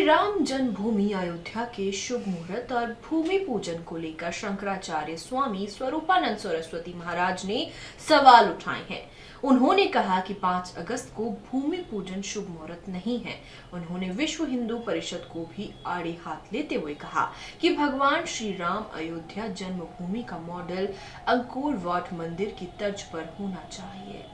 श्री राम जन्मभूमि अयोध्या के शुभ मुहूर्त और भूमि पूजन को लेकर शंकराचार्य स्वामी स्वरूपानंद सरस्वती महाराज ने सवाल उठाए हैं। उन्होंने कहा कि 5 अगस्त को भूमि पूजन शुभ मुहूर्त नहीं है। उन्होंने विश्व हिंदू परिषद को भी आड़े हाथ लेते हुए कहा कि भगवान श्री राम अयोध्या जन्मभूमि का मॉडल अंकोर वाट मंदिर की तर्ज पर होना चाहिए।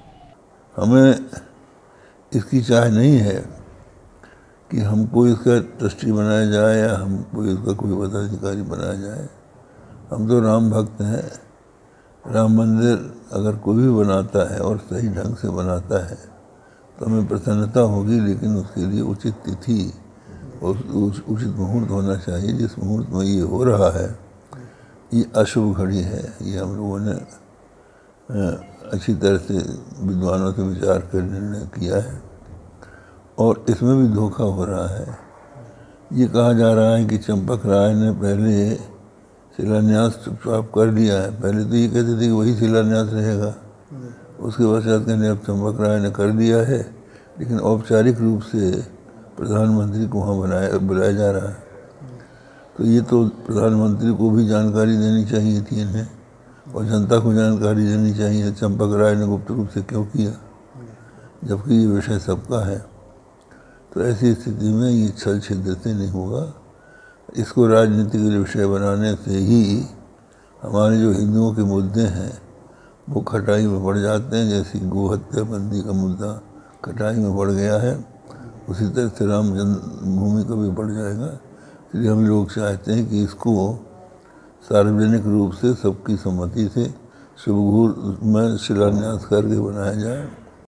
हमें इसकी चाह नहीं है कि हमको इसका ट्रस्टी बनाया जाए या हमको इसका कोई पदाधिकारी बनाया जाए। हम तो राम भक्त हैं। राम मंदिर अगर कोई भी बनाता है और सही ढंग से बनाता है तो हमें प्रसन्नता होगी, लेकिन उसके लिए उचित तिथि और उचित मुहूर्त होना चाहिए। जिस मुहूर्त में ये हो रहा है ये अशुभ घड़ी है। ये हम लोगों ने अच्छी तरह से विद्वानों से विचार कर निर्णय किया है और इसमें भी धोखा हो रहा है। ये कहा जा रहा है कि चंपक राय ने पहले शिलान्यास चुपचाप कर लिया है। पहले तो ये कहते थे कि वही शिलान्यास रहेगा, उसके पश्चात कहने अब चंपक राय ने कर दिया है, लेकिन औपचारिक रूप से प्रधानमंत्री को वहाँ बुलाया जा रहा है। तो ये तो प्रधानमंत्री को भी जानकारी देनी चाहिए थी इन्हें और जनता को जानकारी देनी चाहिए। चंपक राय ने गुप्त रूप से क्यों किया, जबकि ये विषय सबका है। तो ऐसी स्थिति में ये छल छिद्र से नहीं होगा। इसको राजनीतिक विषय बनाने से ही हमारे जो हिंदुओं के मुद्दे हैं वो खटाई में पड़ जाते हैं। जैसे गोहत्या बंदी का मुद्दा खटाई में पड़ गया है, उसी तरह से राम जन्मभूमि का भी पड़ जाएगा। इसलिए हम लोग चाहते हैं कि इसको सार्वजनिक रूप से सबकी सम्मति से शुभ मुहूर्त में शिलान्यास करके बनाया जाए।